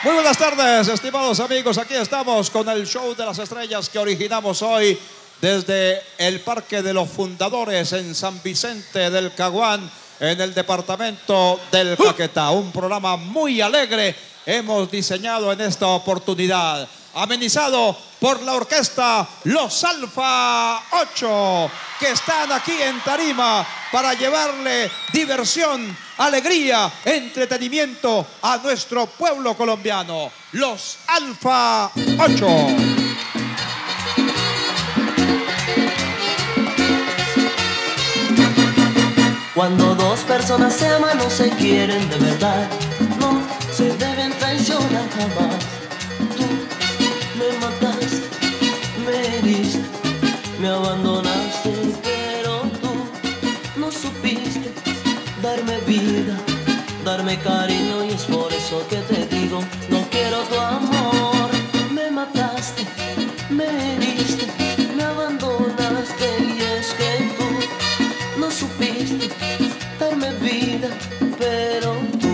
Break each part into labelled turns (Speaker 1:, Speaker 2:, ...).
Speaker 1: Muy buenas tardes, estimados amigos. Aquí estamos con el show de las estrellas que originamos hoy desde el Parque de los Fundadores en San Vicente del Caguán, en el departamento del Caquetá. Un programa muy alegre hemos diseñado en esta oportunidad, amenizado por la orquesta Los Alfa 8, que están aquí en tarima para llevarle diversión, alegría, entretenimiento a nuestro pueblo colombiano. Los Alfa 8.
Speaker 2: Cuando dos personas se aman no se quieren de verdad, no se deben traicionar jamás. Tú me mataste, me heriste, me abandonaste, pero tú no supiste darme vida, darme cariño, y es por eso que te digo, no quiero tu amor. Me mataste, me heriste, me abandonaste, y es que tú no supiste darme vida, pero tú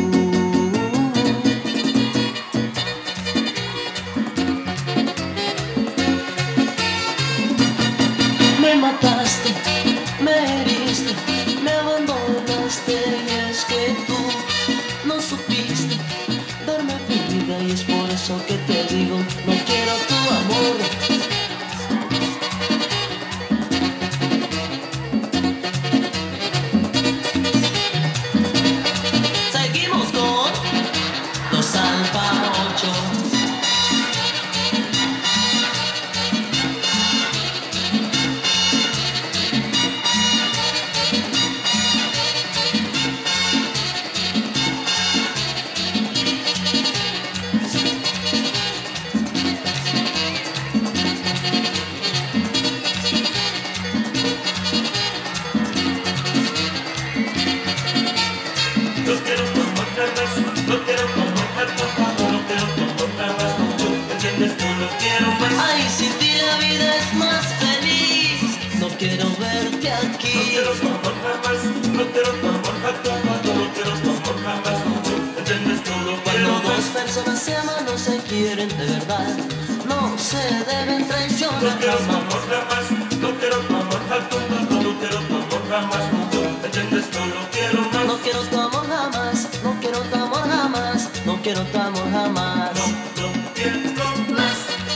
Speaker 2: me mataste, me heriste, me abandonaste, y es que tú no supiste darme vida, y es por eso que te digo, no quiero tu amor. Ay, sin ti la vida es más feliz. No quiero verte aquí. No quiero tu amor jamás. No quiero tu amor jamás. No quiero tu amor jamás. ¿Entiendes? No lo quiero. Cuando dos personas se aman no se quieren de verdad, no se deben traicionar. No quiero tu amor jamás. No quiero tu amor jamás. No quiero tu amor jamás. ¿Entiendes? No lo quiero más. No quiero tu amor jamás. No quiero tu amor jamás. No quiero tu amor jamás. No quiero más.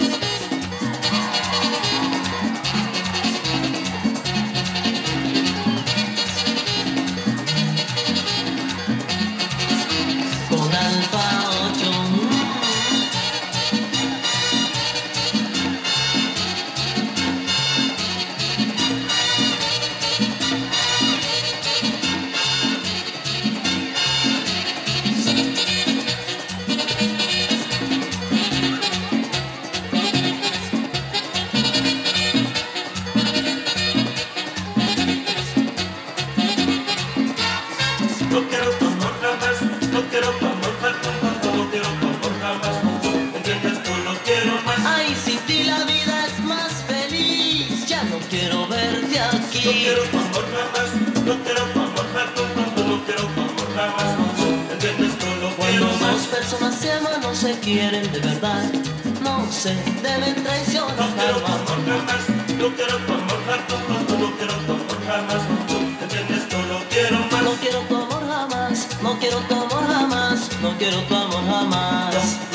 Speaker 2: No quiero tu amor jamás, no quiero tu amor jamás, no quiero tu amor jamás, ¿entiendes? No lo quiero más. Ay, sin ti la vida es más feliz, ya no quiero verte aquí. No quiero tu amor jamás, no quiero tu amor jamás, no quiero tu amor jamás, ¿entiendes? No lo quiero más. Cuando dos personas se aman no se quieren de verdad, no se deben traicionar. No quiero tu amor jamás, no quiero tu amor jamás, no quiero tu amor jamás, ¿entiendes? No lo quiero más. No quiero tu amor jamás, no quiero tu amor jamás, no quiero tu amor jamás.